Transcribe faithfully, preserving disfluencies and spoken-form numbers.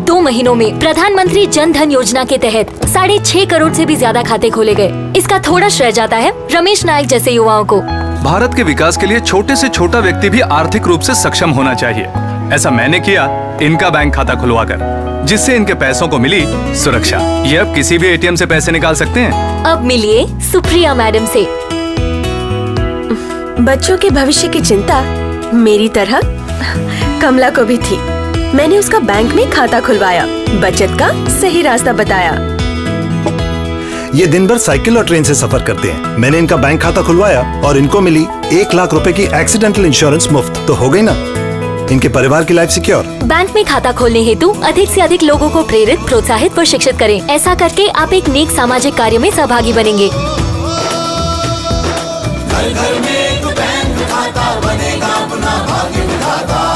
दो महीनों में प्रधानमंत्री जन धन योजना के तहत साढ़े छह करोड़ से भी ज्यादा खाते खोले गए। इसका थोड़ा श्रेय जाता है रमेश नायक जैसे युवाओं को। भारत के विकास के लिए छोटे से छोटा व्यक्ति भी आर्थिक रूप से सक्षम होना चाहिए। ऐसा मैंने किया इनका बैंक खाता खुलवाकर, जिससे इनके पैसों को मिली सुरक्षा। ये अब किसी भी एटीएम से पैसे निकाल सकते हैं। अब मिलिए सुप्रिया मैडम से। बच्चों के भविष्य की चिंता मेरी तरह कमला को भी थी। मैंने उसका बैंक में खाता खुलवाया, बचत का सही रास्ता बताया। ये दिन भर साइकिल और ट्रेन से सफर करते हैं। मैंने इनका बैंक खाता खुलवाया और इनको मिली एक लाख रुपए की एक्सीडेंटल इंश्योरेंस मुफ्त। तो हो गई ना इनके परिवार की लाइफ सिक्योर। बैंक में खाता खोलने हेतु अधिक से अधिक लोगों को प्रेरित, प्रोत्साहित व शिक्षित करें। ऐसा करके आप एक नेक सामाजिक कार्य में सहभागी बनेंगे। घर घर में एक बैंक खाता बनेगा अपना भाग्य विधाता।